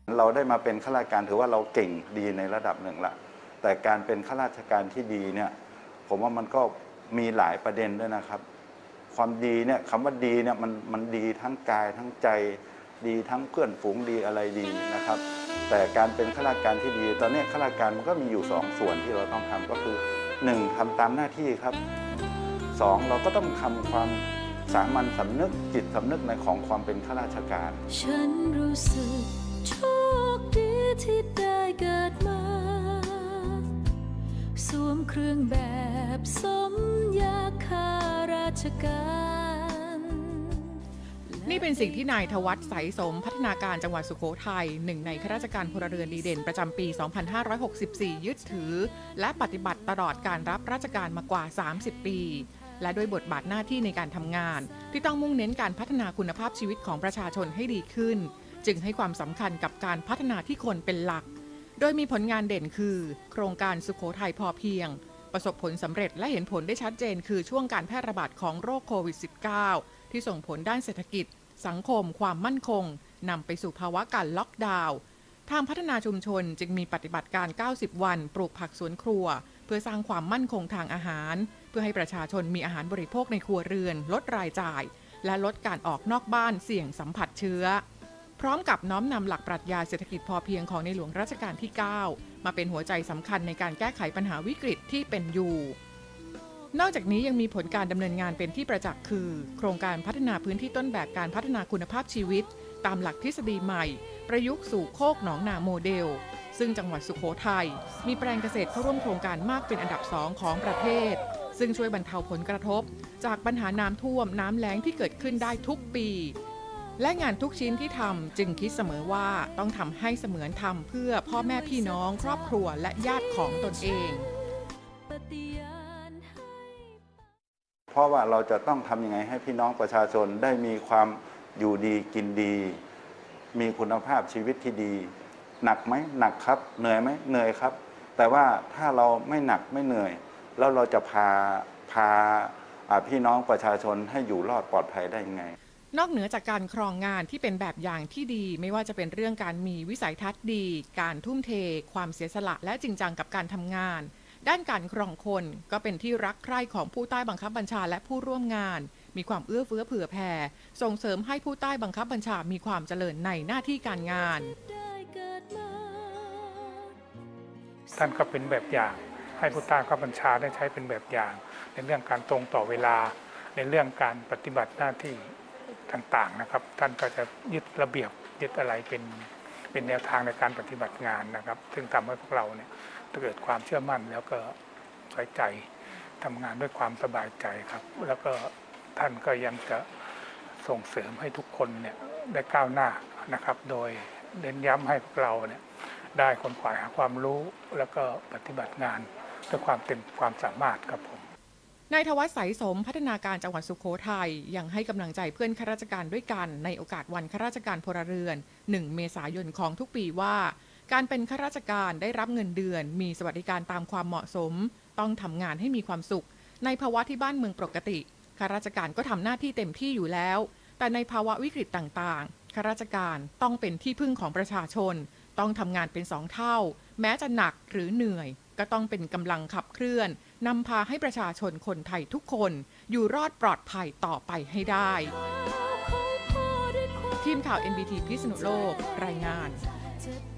เราได้มาเป็นข้าราชการถือว่าเราเก่งดีในระดับหนึ่งละแต่การเป็นข้าราชการที่ดีเนี่ยผมว่ามันก็มีหลายประเด็นด้วยนะครับความดีเนี่ยคำว่าดีเนี่ยมันดีทั้งกายทั้งใจดีทั้งเพื่อนฝูงดีอะไรดีนะครับแต่การเป็นข้าราชการที่ดีตอนนี้ข้าราชการมันก็มีอยู่2 ส่วนที่เราต้องทำก็คือ1ทำตามหน้าที่ครับ2เราก็ต้องทำความสามัญสำนึกจิตสำนึกในของความเป็นข้าราชการฉันรู้สึกโชคดีที่ได้เกิดมาสวมเครื่องแบบสมยาข้าราชการนี่เป็นสิ่งที่นายธวัชใสสมพัฒนาการจังหวัดสุโขทัยหนึ่งในข้าราชการพลเรือนดีเด่นประจำปี 2564 ยึดถือและปฏิบัติตลอดการรับราชการมากว่า 30 ปีและด้วยบทบาทหน้าที่ในการทำงานที่ต้องมุ่งเน้นการพัฒนาคุณภาพชีวิตของประชาชนให้ดีขึ้นจึงให้ความสำคัญกับการพัฒนาที่คนเป็นหลักโดยมีผลงานเด่นคือโครงการสุโขทัยพอเพียงประสบผลสำเร็จและเห็นผลได้ชัดเจนคือช่วงการแพร่ระบาดของโรคโควิด -19 ที่ส่งผลด้านเศรษฐกิจสังคมความมั่นคงนำไปสู่ภาวะการล็อกดาวน์ทางพัฒนาชุมชนจึงมีปฏิบัติการ 90 วันปลูกผักสวนครัวเพื่อสร้างความมั่นคงทางอาหารเพื่อให้ประชาชนมีอาหารบริโภคในครัวเรือนลดรายจ่ายและลดการออกนอกบ้านเสี่ยงสัมผัสเชื้อพร้อมกับน้อมนำหลักปรัชญาเศรษฐกิจพอเพียงของในหลวงรัชกาลที่ 9 มาเป็นหัวใจสำคัญในการแก้ไขปัญหาวิกฤตที่เป็นอยู่นอกจากนี้ยังมีผลการดำเนินงานเป็นที่ประจักษ์คือโครงการพัฒนาพื้นที่ต้นแบบการพัฒนาคุณภาพชีวิตตามหลักทฤษฎีใหม่ประยุกต์สู่โคกหนองนาโมเดลซึ่งจังหวัดสุโขทัยมีแปลงเกษตรเข้าร่วมโครงการมากเป็นอันดับ 2 ของประเทศซึ่งช่วยบรรเทาผลกระทบจากปัญหาน้ำท่วมน้ำแล้งที่เกิดขึ้นได้ทุกปีและงานทุกชิ้นที่ทำจึงคิดเสมอว่าต้องทำให้เสมือนทำเพื่อพ่อแม่พี่น้องครอบครัวและญาติของตนเองเพราะว่าเราจะต้องทำยังไงให้พี่น้องประชาชนได้มีความอยู่ดีกินดีมีคุณภาพชีวิตที่ดีหนักไหมหนักครับเหนื่อยไหมเหนื่อยครับแต่ว่าถ้าเราไม่หนักไม่เหนื่อยแล้วเราจะพาพี่น้องประชาชนให้อยู่รอดปลอดภัยได้ยังไงนอกเหนือจากการครองงานที่เป็นแบบอย่างที่ดีไม่ว่าจะเป็นเรื่องการมีวิสัยทัศน์ดีการทุ่มเทความเสียสละและจริงจังกับการทำงานด้านการครองคนก็เป็นที่รักใคร่ของผู้ใต้บังคับบัญชาและผู้ร่วมงานมีความเอื้อเฟื้อเผื่อแผ่ส่งเสริมให้ผู้ใต้บังคับบัญชามีความเจริญในหน้าที่การงานท่านก็เป็นแบบอย่างให้ผู้ใต้บังคับบัญชาได้ใช้เป็นแบบอย่างในเรื่องการตรงต่อเวลาในเรื่องการปฏิบัติหน้าที่ต่างๆนะครับท่านก็จะยึดระเบียบยึดอะไรเป็นแนวทางในการปฏิบัติงานนะครับซึ่งทำให้พวกเราเนี่ยเกิดความเชื่อมั่นแล้วก็ไว้ใจทำงานด้วยความสบายใจครับแล้วก็ท่านก็ยังจะส่งเสริมให้ทุกคนเนี่ยได้ก้าวหน้านะครับโดยเน้นย้ำให้พวกเราเนี่ยได้ค้นคว้าหาความรู้แล้วก็ปฏิบัติงานด้วยความเต็มความสามารถครับผมนายธวัชใสสมพัฒนาการจังหวัดสุโขทัยยังให้กำลังใจเพื่อนข้าราชการด้วยกันในโอกาสวันข้าราชการพลเรือน1 เมษายนของทุกปีว่าการเป็นข้าราชการได้รับเงินเดือนมีสวัสดิการตามความเหมาะสมต้องทำงานให้มีความสุขในภาวะที่บ้านเมืองปกติข้าราชการก็ทำหน้าที่เต็มที่อยู่แล้วแต่ในภาวะวิกฤตต่างๆข้าราชการต้องเป็นที่พึ่งของประชาชนต้องทำงานเป็น2 เท่าแม้จะหนักหรือเหนื่อยก็ต้องเป็นกำลังขับเคลื่อนนำพาให้ประชาชนคนไทยทุกคนอยู่รอดปลอดภัยต่อไปให้ได้ทีมข่าว NBT พิษณุโลกรายงาน